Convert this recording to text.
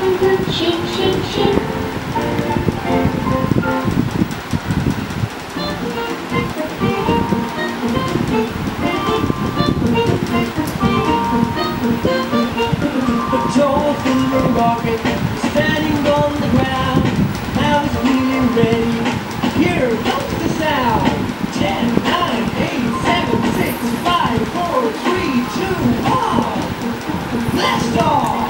Shake, shake, shake. Joyful rocket, standing on the ground. I was feeling ready. Here comes the sound. 10, 9, 8, 7, 6, 5, 4, 3, 2, 1. Blast off!